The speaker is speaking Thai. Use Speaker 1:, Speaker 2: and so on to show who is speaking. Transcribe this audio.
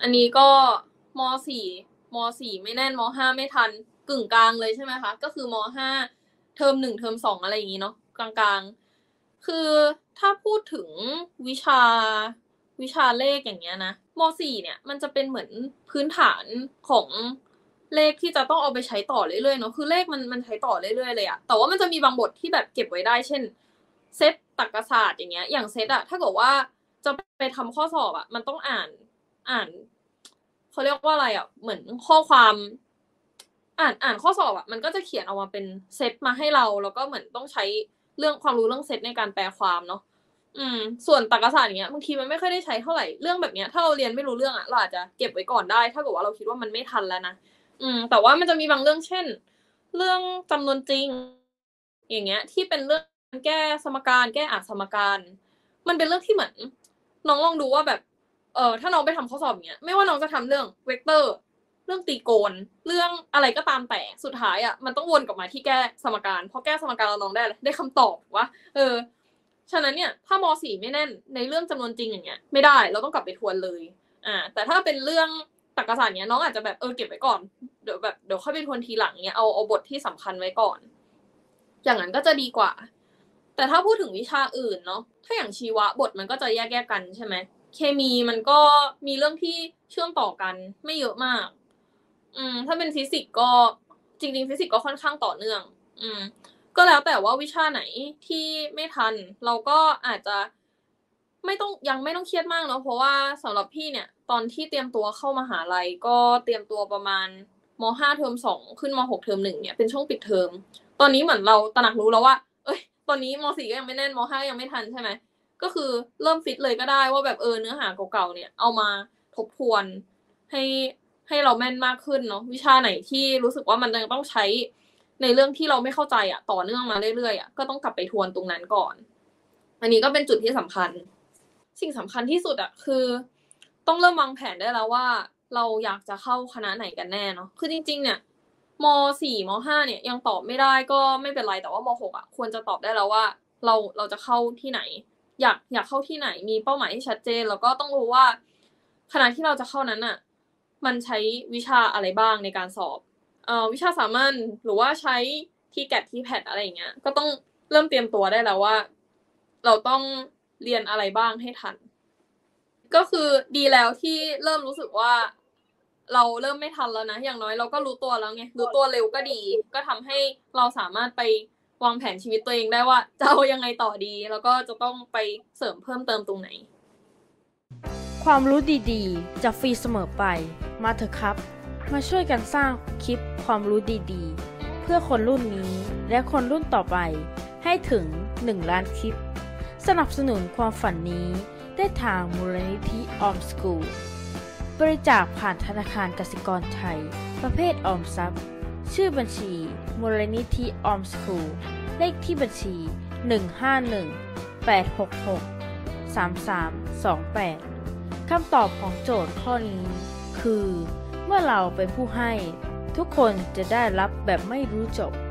Speaker 1: อันนี้ก็ม .4 ไม่แน่นม .5 ไม่ทันกึ่งกลางเลยใช่ไหมคะก็คือม .5 เทอม1เทอม2อะไรอย่างนี้เนาะกลางๆคือถ้าพูดถึงวิชาเลขอย่างเงี้ยนะม .4 เนี่ยมันจะเป็นเหมือนพื้นฐานของเลขที่จะต้องเอาไปใช้ต่อเรื่อยๆเนาะคือเลขมันใช้ต่อเรื่อยๆเลยอะแต่ว่ามันจะมีบางบทที่แบบเก็บไว้ได้เช่นเซตตรรกศาสตร์อย่างเงี้ยอย่างเซตอะถ้าเกิดว่าจะไปทำข้อสอบอะมันต้องอ่านเขาเรียกว่าอะไรอะเหมือนข้อความอ่านข้อสอบอะมันก็จะเขียนออกมาเป็นเซตมาให้เราแล้วก็เหมือนต้องใช้เรื่องความรู้เรื่องเซตในการแปลความเนาะส่วนตรรกศาสตร์อย่างเงี้ยบางทีมันไม่ค่อยได้ใช้เท่าไหร่เรื่องแบบเนี้ยถ้าเราเรียนไม่รู้เรื่องอะเราอาจจะเก็บไว้ก่อนได้ถ้าเกิดว่าเราคิดว่ามันไม่ทันแล้วนะแต่ว่ามันจะมีบางเรื่องเช่นเรื่องจำนวนจริงอย่างเงี้ยที่เป็นเรื่องแก้สมการแก้สมการมันเป็นเรื่องที่เหมือนน้องลองดูว่าแบบถ้าน้องไปทำข้อสอบอย่างเงี้ยไม่ว่าน้องจะทำเรื่องเวกเตอร์เรื่องตรีโกณเรื่องอะไรก็ตามแต่สุดท้ายอ่ะมันต้องวนกลับมาที่แก้สมการพอแก้สมการเราน้องได้คำตอบว่าฉะนั้นเนี่ยถ้าม.4 ไม่แน่นในเรื่องจำนวนจริงอย่างเงี้ยไม่ได้เราต้องกลับไปทวนเลยแต่ถ้าเป็นเรื่องตรรกศาสตร์เนี้ยน้องอาจจะแบบเก็บไว้ก่อนเดี๋ยวค่อยไปทวนทีหลังเนี้ยเอาบทที่สำคัญไว้ก่อนอย่างนั้นก็จะดีกว่าแต่ถ้าพูดถึงวิชาอื่นเนาะถ้าอย่างชีวะบทมันก็จะแยกกันใช่ไหมเคมีมันก็มีเรื่องที่เชื่อมต่อกันไม่เยอะมากถ้าเป็นฟิสิกส์ก็จริงๆฟิสิกส์ก็ค่อนข้างต่อเนื่องก็แล้วแต่ว่าวิชาไหนที่ไม่ทันเราก็อาจจะยังไม่ต้องเครียดมากเนาะเพราะว่าสำหรับพี่เนี่ยตอนที่เตรียมตัวเข้ามหาลัยก็เตรียมตัวประมาณม.5 เทอม2ขึ้นม.6 เทอม1เนี่ยเป็นช่วงปิดเทอมตอนนี้เหมือนเราตระหนักรู้แล้วว่าตอนนี้ม.4 ก็ยังไม่แน่นม.5 ยังไม่ทันใช่ไหมก็คือเริ่มฟิตเลยก็ได้ว่าแบบเนื้อหาเก่าๆเนี่ยเอามาทบทวนให้เราแม่นมากขึ้นเนาะวิชาไหนที่รู้สึกว่ามันยังต้องใช้ในเรื่องที่เราไม่เข้าใจต่อเนื่องมาเรื่อยๆก็ต้องกลับไปทวนตรงนั้นก่อนอันนี้ก็เป็นจุดที่สำคัญสิ่งสำคัญที่สุดคือต้องเริ่มวางแผนได้แล้วว่าเราอยากจะเข้าคณะไหนกันแน่เนาะคือจริงๆเนี่ยม.4 ม.5 เนี่ยยังตอบไม่ได้ก็ไม่เป็นไรแต่ว่าม.6ควรจะตอบได้แล้วว่าเราจะเข้าที่ไหนอยากเข้าที่ไหนมีเป้าหมายที่ชัดเจนแล้วก็ต้องรู้ว่าคณะที่เราจะเข้านั้นมันใช้วิชาอะไรบ้างในการสอบวิชาสามัญหรือว่าใช้TGAT TPATอะไรอย่างเงี้ยก็ต้องเริ่มเตรียมตัวได้แล้วว่าเราต้องเรียนอะไรบ้างให้ทันก็คือดีแล้วที่เริ่มรู้สึกว่าเราเริ่มไม่ทันแล้วนะอย่างน้อยเราก็รู้ตัวแล้วไงรู้ตัวเร็วก็ดีก็ทำให้เราสามารถไปวางแผนชีวิตตัวเองได้ว่าจะเอายังไงต่อดีแล้วก็จะต้องไปเสริมเพิ่มเติมตรงไหน
Speaker 2: ความรู้ดีๆจะฟรีเสมอไปมาเถอะครับมาช่วยกันสร้างคลิปความรู้ดีๆเพื่อคนรุ่นนี้และคนรุ่นต่อไปให้ถึง1 ล้านคลิปสนับสนุนความฝันนี้ได้ทางมูลนิธิออมสกูลบริจาคผ่านธนาคารกสิกรไทยประเภทออมทรัพย์ชื่อบัญชีมูลนิธิออมสกูลเลขที่บัญชี151-866-3328คำตอบของโจทย์ข้อนี้คือเมื่อเราเป็นผู้ให้ทุกคนจะได้รับแบบไม่รู้จบ